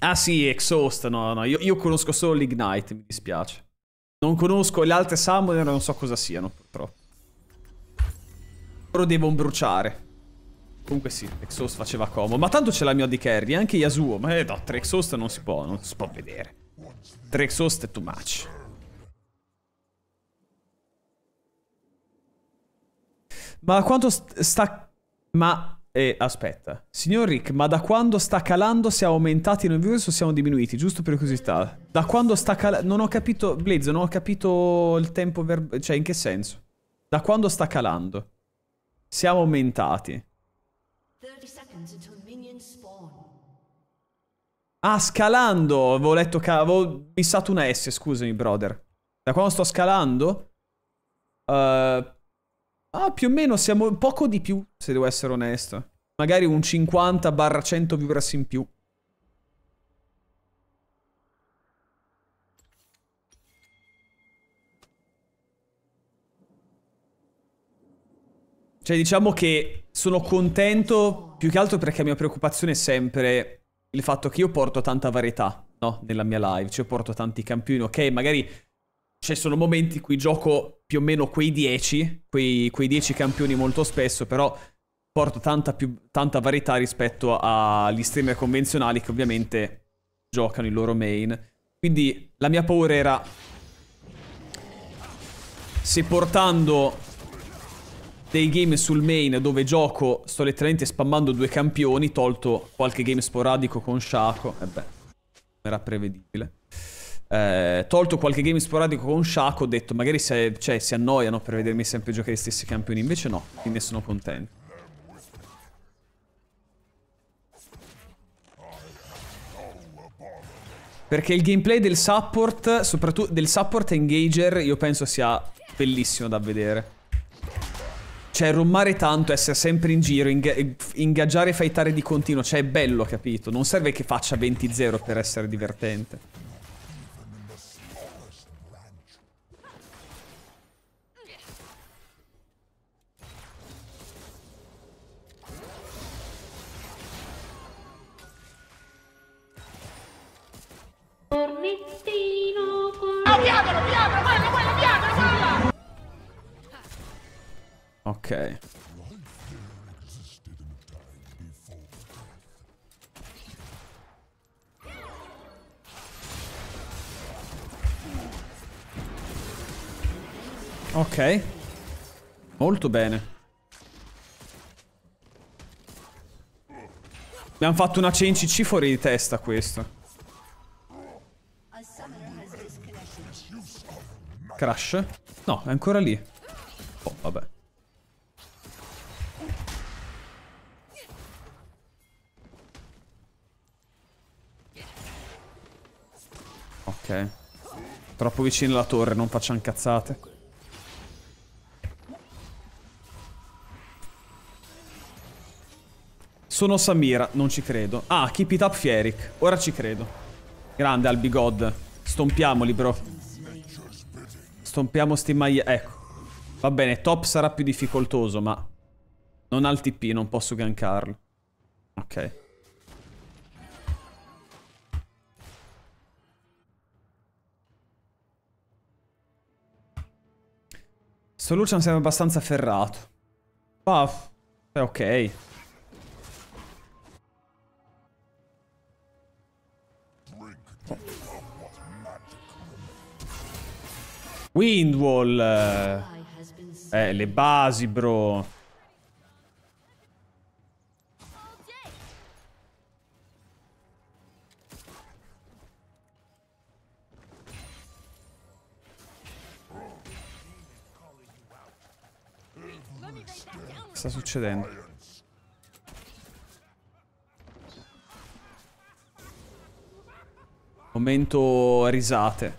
Ah sì, Exhaust, no, no, io conosco solo l'Ignite, mi dispiace. Non conosco le altre Summoner, non so cosa siano, purtroppo. Loro devono bruciare. Comunque sì, Exhaust faceva comodo. Ma tanto c'è la mia AD Carry, anche Yasuo. Ma no, 3 Exhaust non si può vedere. 3 Exhaust è too much. Ma quanto sta... Ma... aspetta. Signor Rick, ma da quando sta calando siamo aumentati noi viewers o siamo diminuiti? Giusto per curiosità. Da quando sta calando... Non ho capito... Blaze, non ho capito il tempo cioè, in che senso? Da quando sta calando? Siamo aumentati. Ah, scalando! Avevo letto che... Avevo missato una S, scusami, brother. Da quando sto scalando? Più o meno siamo poco di più, se devo essere onesto. Magari un 50/100 viewers in più. Cioè, diciamo che sono contento più che altro perché la mia preoccupazione è sempre il fatto che io porto tanta varietà, no? Nella mia live. Cioè, porto tanti campioni, ok? Magari ci sono momenti in cui gioco più o meno quei 10, quei 10 campioni molto spesso, però porto tanta varietà rispetto agli streamer convenzionali che ovviamente giocano il loro main. Quindi la mia paura era se portando dei game sul main dove gioco sto letteralmente spammando 2 campioni, tolto qualche game sporadico con Shaco, e beh, era prevedibile. Tolto qualche game sporadico con Shaco, ho detto magari si annoiano per vedermi sempre giocare gli stessi campioni, invece no, quindi ne sono contento. Perché il gameplay del support, soprattutto del support engager, io penso sia bellissimo da vedere. Cioè, rummare tanto, essere sempre in giro, ingaggiare e fightare di continuo, cioè è bello, capito? Non serve che faccia 20-0 per essere divertente. Ok. Ok. Molto bene. Abbiamo fatto una CNCC fuori di testa questo. Crash? No, è ancora lì. Oh, vabbè. Ok. Troppo vicino alla torre, non facciamo cazzate. Sono Samira, non ci credo. Ah, keep it up Fierik. Ora ci credo. Grande Albi God. Stompiamoli, bro. Stompiamo sti maglie. Ecco. Va bene, top sarà più difficoltoso, ma non ha il TP, non posso gankarlo. Ok. Sto Lucian sembra abbastanza ferrato. Ah, è ok. Windwall. Le basi, bro. Che sta succedendo? Momento risate.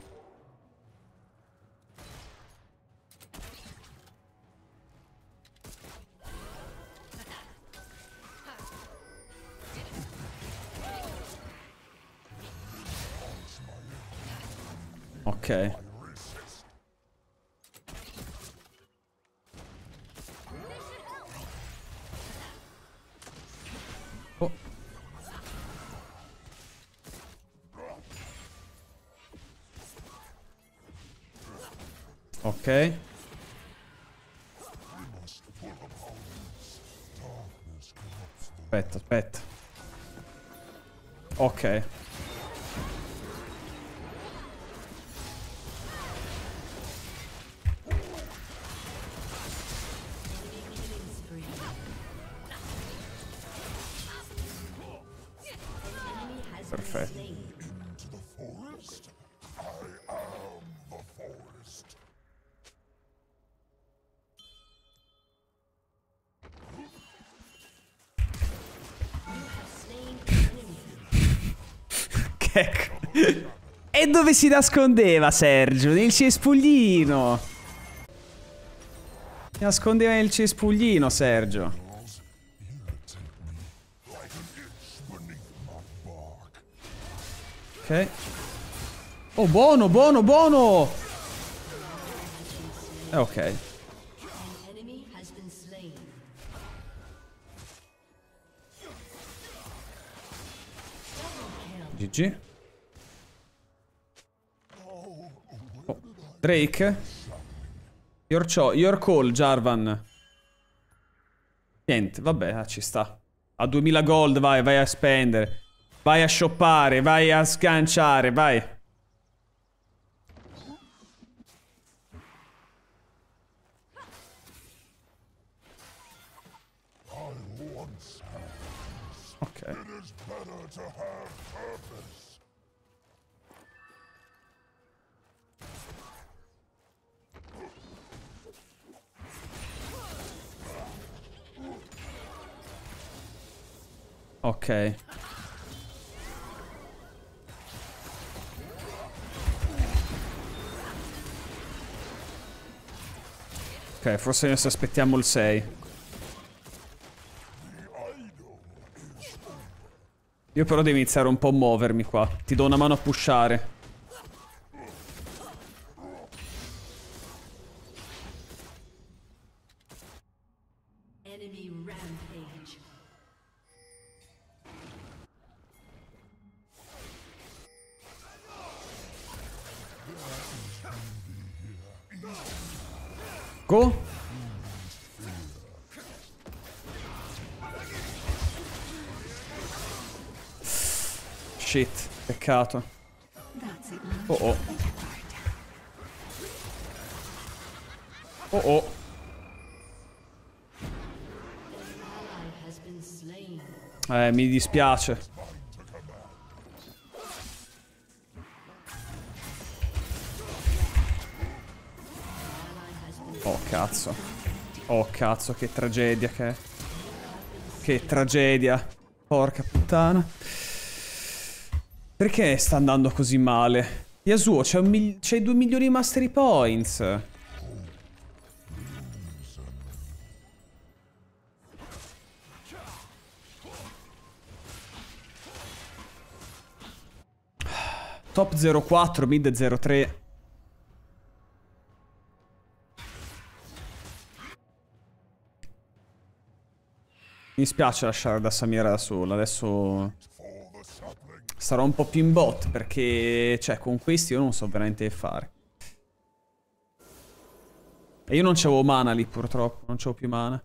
Ok. Oh. Ok. Aspetta, aspetta. Ok. Perfetto. Ecco. E dove si nascondeva Sergio? Nel cespuglino. Si nascondeva nel cespuglino Sergio. Ok. Oh, buono, buono, buono. Ok. GG. Oh, Drake. Your call, Jarvan. Niente, vabbè, ci sta. A 2000 gold, vai a spendere. Vai a shoppare, vai a sganciare, vai. Ok. Ok. Ok, forse adesso aspettiamo il 6. Io però devo iniziare un po' a muovermi qua. Ti do una mano a pushare. Go. Shit, peccato. Oh oh. Oh oh. Mi dispiace. Oh cazzo. Oh cazzo, che tragedia che è. Che tragedia. Porca puttana. Perché sta andando così male? Yasuo, c'hai 2 milioni di mastery points. Top 04, mid 03. Mi spiace lasciare da Samira da sola. Adesso sarò un po' più in bot perché, cioè, con questi io non so veramente che fare. E io non c'avevo mana lì, purtroppo. Non c'avevo più mana.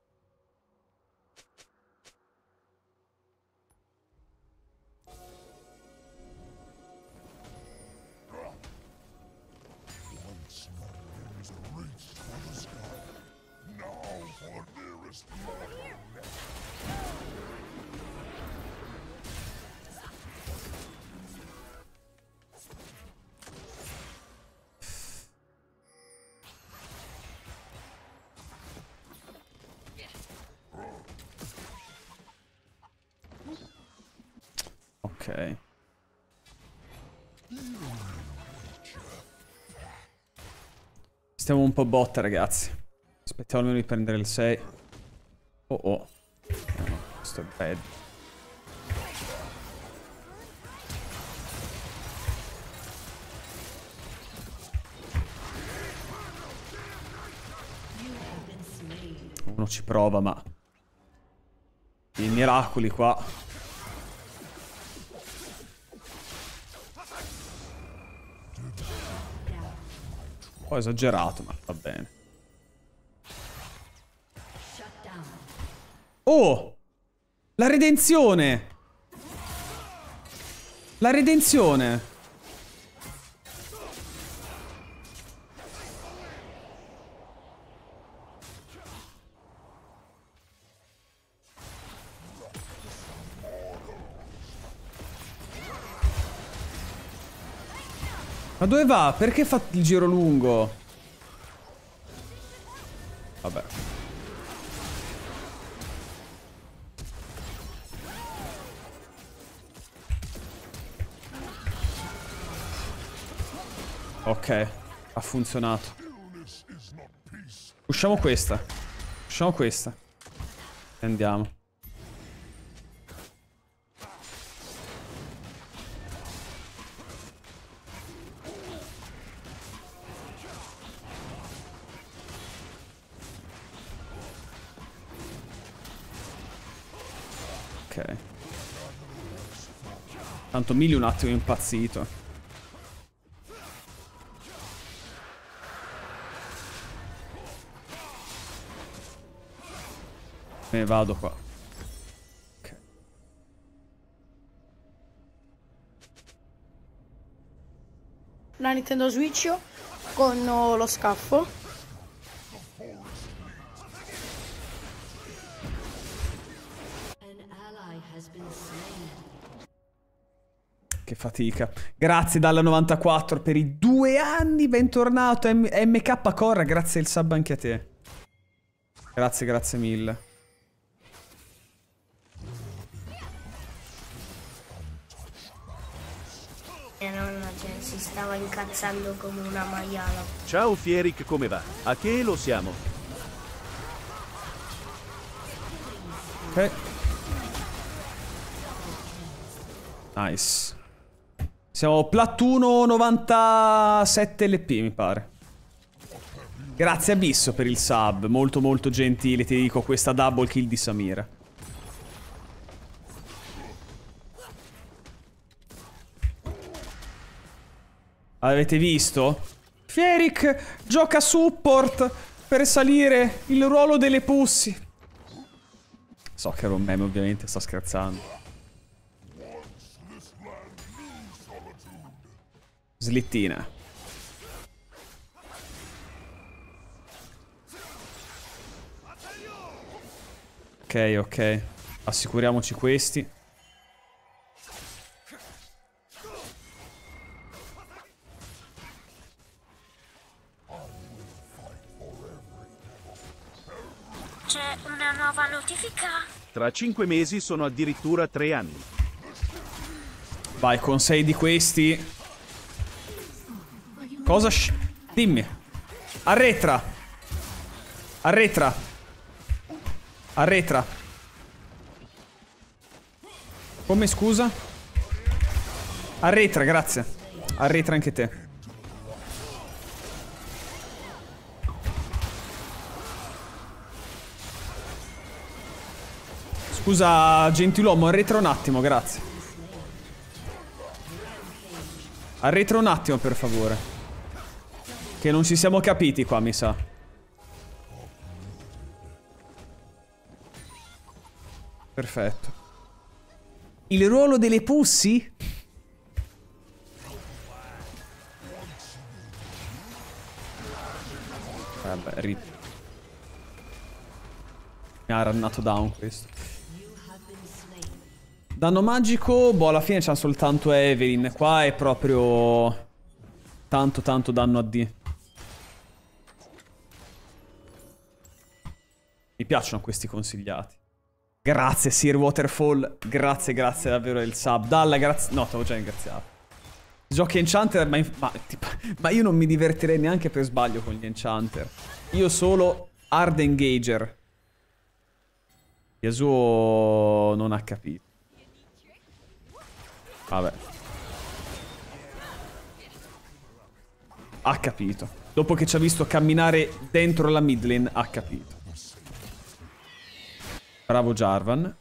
Ok. Stiamo un po' botta, ragazzi. Aspettiamo almeno di prendere il 6. Oh oh. No, questo è bad. Uno ci prova, ma i miracoli qua. po' esagerato, ma va bene. Oh! La redenzione! La redenzione! Ma dove va? Perché fa il giro lungo? Vabbè. Ok, ha funzionato. Usciamo questa. Usciamo questa. E andiamo. Ok. Tanto Mili un attimo impazzito. Me ne vado qua. Ok. La Nintendo Switch con lo scaffo. Che fatica. Grazie dalla 94 per i 2 anni. Bentornato MK Corra. Grazie il sub anche a te. Grazie, grazie mille. Nonna, cioè, si stava incazzando come una maiala. Ciao Fieric, come va? A che lo siamo? Ok. Nice. Siamo plat 1 97 LP mi pare. Grazie Abisso per il sub. Molto molto gentile, ti dico, questa double kill di Samira. Avete visto? Fieric gioca support per salire il ruolo delle pussy. So che era un meme, ovviamente, sto scherzando. Slittina. Ok, ok. Assicuriamoci questi. C'è una nuova notifica? Tra 5 mesi sono addirittura 3 anni. Vai, con 6 di questi. Cosa? Dimmi. Arretra. Arretra. Arretra. Come, scusa? Arretra, grazie. Arretra anche te. Scusa, gentiluomo, arretra un attimo, grazie. Arretra un attimo, per favore. Che non ci siamo capiti qua, mi sa. Perfetto. Il ruolo delle pussy? Vabbè, rip. Mi ha rannato down questo. Danno magico, boh, alla fine c'ha soltanto Evelyn. Qua è proprio tanto tanto danno a D. Mi piacciono questi consigliati. Grazie Sir Waterfall. Grazie, grazie davvero del sub. Dalla, grazie. No, t'avevo già ringraziato. Giochi Enchanter, ma io non mi divertirei neanche per sbaglio con gli Enchanter. Io solo Hard Engager. Yasuo non ha capito. Vabbè. Ha capito. Dopo che ci ha visto camminare dentro la mid lane, ha capito. Bravo Jarvan.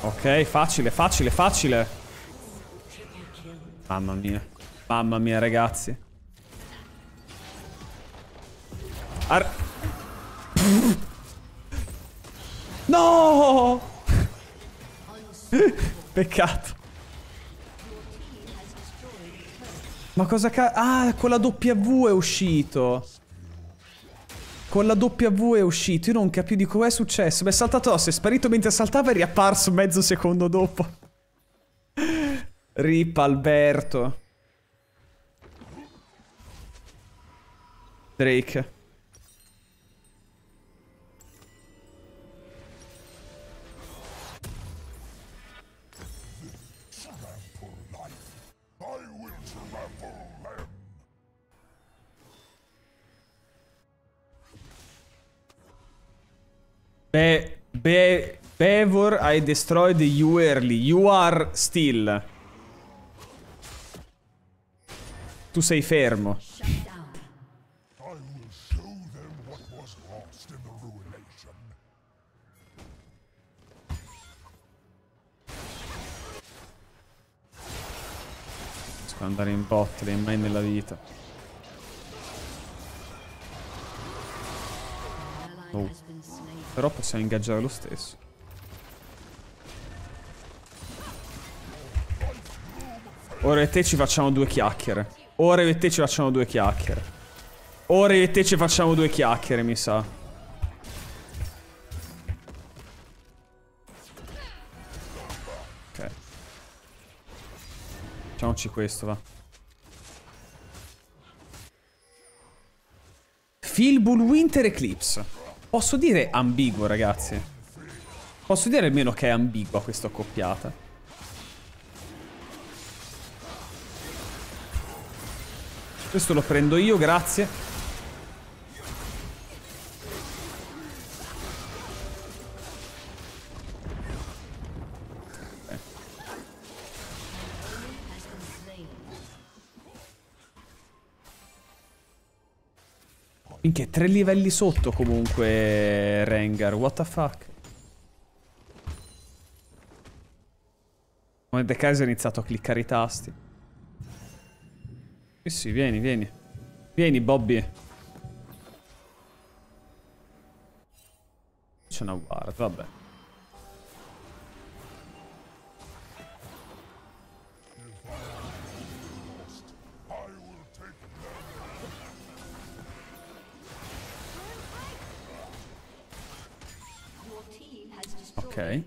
Ok, facile, facile, facile. Mamma mia. Mamma mia, ragazzi. No! Peccato. Ma cosa ah, con la W è uscito. Con la W è uscito. Io non capivo di come è successo. Mi è saltato osso, è sparito mentre saltava e è riapparso mezzo secondo dopo. Rip Alberto. Drake. Bevor, I destroyed you early. You are still. Tu sei fermo. Devo andare in bot lane, mai nella vita. Oh. Però possiamo ingaggiare lo stesso. Ora io e te ci facciamo due chiacchiere. Ora io e te ci facciamo due chiacchiere. Ora io e te ci facciamo due chiacchiere, mi sa. Ok. Facciamoci questo, va. Filbul Winter Eclipse. Posso dire ambiguo, ragazzi? Posso dire almeno che è ambigua questa accoppiata? Questo lo prendo io, grazie. Minchia, 3 livelli sotto comunque Rengar, what the fuck. Mordekaiser ha iniziato a cliccare i tasti. Sì, sì, vieni, vieni. Vieni, Bobby. C'è una guarda, vabbè. Ok.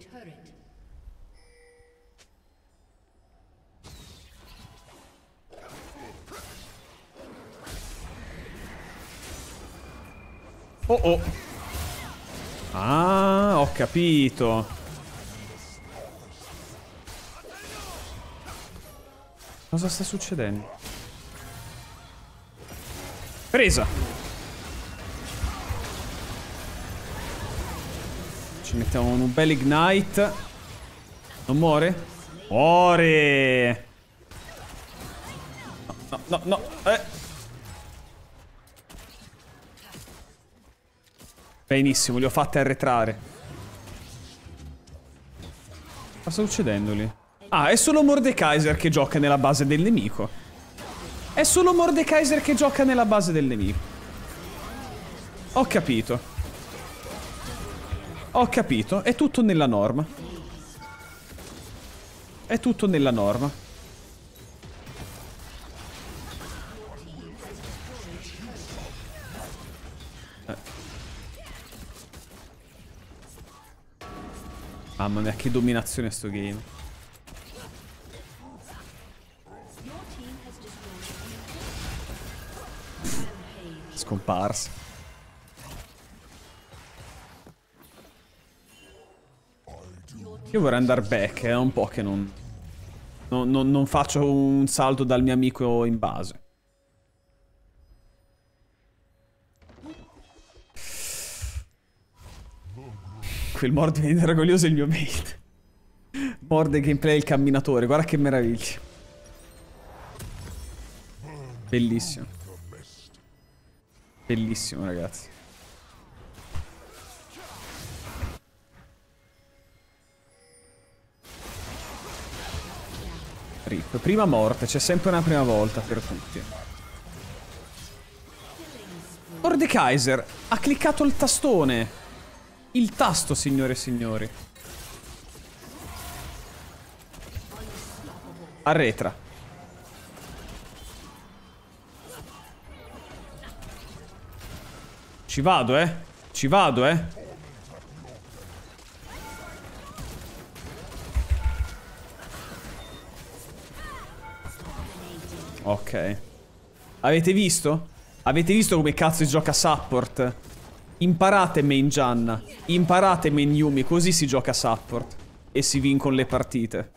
Oh oh. Ah, ho capito. Cosa sta succedendo? Presa. Ci mettiamo un bel ignite. Non muore? Muore. No, no, no, no. Benissimo, li ho fatti arretrare. Cosa sta succedendo lì? Ah, è solo Mordekaiser che gioca nella base del nemico. È solo Mordekaiser che gioca nella base del nemico. Ho capito. Ho capito. È tutto nella norma. È tutto nella norma. Mamma mia, che dominazione sto game. Scomparso. Io vorrei andare back, è un po' che non faccio un salto dal mio amico in base. Il Morde viene orgoglioso è il mio main. Morde gameplay il camminatore, guarda che meraviglia. Bellissimo. Bellissimo, ragazzi. Rip. Prima morte, c'è sempre una prima volta per tutti. Mordekaiser ha cliccato il tastone. Il tasto, signore e signori. Arretra. Ci vado, eh. Ci vado, eh. Ok. Avete visto? Avete visto come cazzo si gioca support? Imparate main Janna. Imparate main Yumi. Così si gioca support. E si vincono le partite.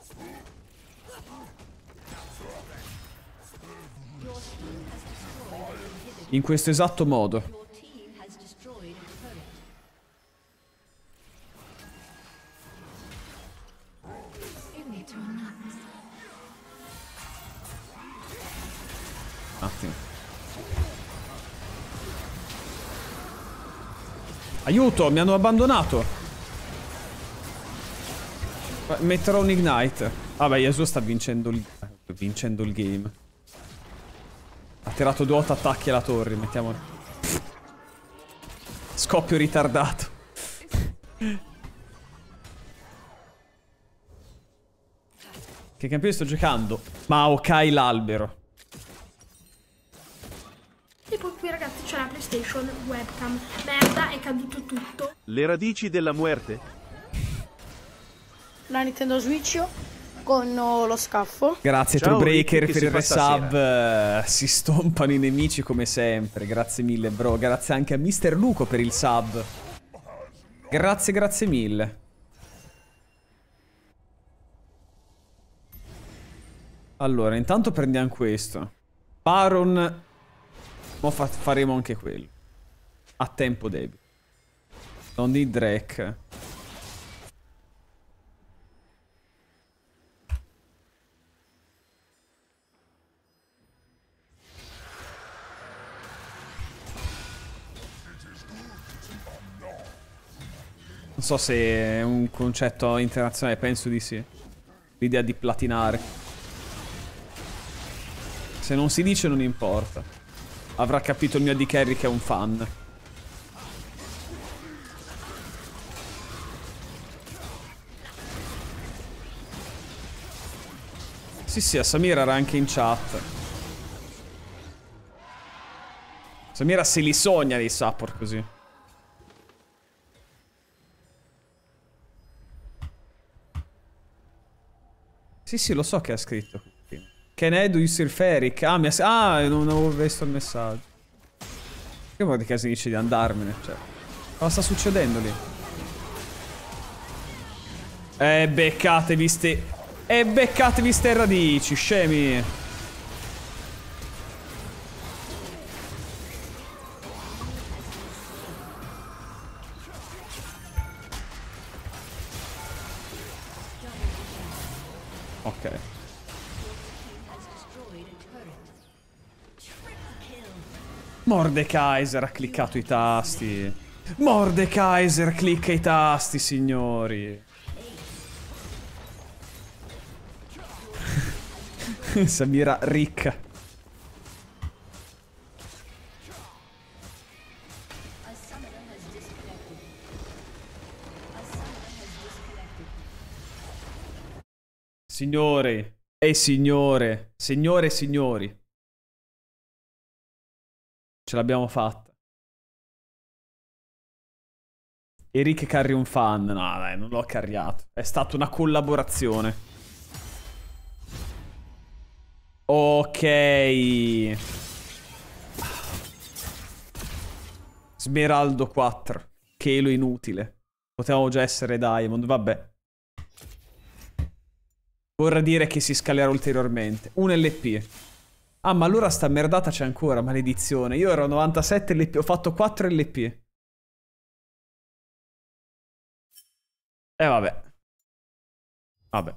In questo esatto modo. Attimo. Aiuto, mi hanno abbandonato. Metterò un ignite. Vabbè, Yasuo sta vincendo il game. Ha tirato 2 attacchi alla torre, mettiamo. Scoppio ritardato. Che campione sto giocando? Maokai l'albero. E poi qui ragazzi c'è la PlayStation, webcam, merda, è caduto tutto. Le radici della muerte? La Nintendo Switch con lo scaffo. Grazie Ciao, Truebreaker Ricky, per che il si fa resub. Si stompano i nemici come sempre. Grazie mille bro. Grazie anche a Mister Luco per il sub. Grazie, grazie mille. Allora, intanto prendiamo questo. Baron. Mo faremo anche quello. A tempo debito. Non di Drake. Non so se è un concetto internazionale, penso di sì. L'idea di platinare. Se non si dice non importa. Avrà capito il mio AD Carry che è un fan. Sì, sì, a Samira era anche in chat. Samira se li sogna dei support così. Sì, sì, lo so che ha scritto. Can I do you still Feric? Non avevo visto il messaggio. Che vuol dire che si dice di andarmene? Cioè, cosa sta succedendo lì? Beccatevi ste radici, scemi. Ok. Mordekaiser ha cliccato i tasti. Mordekaiser clicca i tasti, signori. Samira ricca. Signore e signore, signore e signori. Ce l'abbiamo fatta. Eric carry un fan. No, dai, non l'ho carriato. È stata una collaborazione. Ok. Smeraldo 4. Chelo inutile. Potevamo già essere Diamond, vabbè. Vorrà dire che si scalerà ulteriormente. Un LP. Ah, ma allora sta merdata c'è ancora, maledizione. Io ero a 97 LP, ho fatto 4 LP. Vabbè. Vabbè.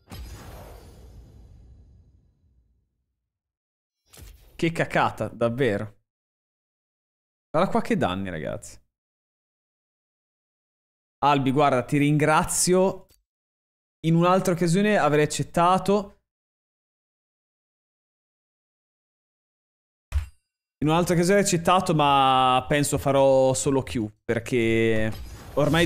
Che cacata, davvero. Guarda qua che danni, ragazzi. Albi, guarda, ti ringrazio. In un'altra occasione avrei accettato. In un'altra occasione ho citato, ma penso farò solo Q, perché ormai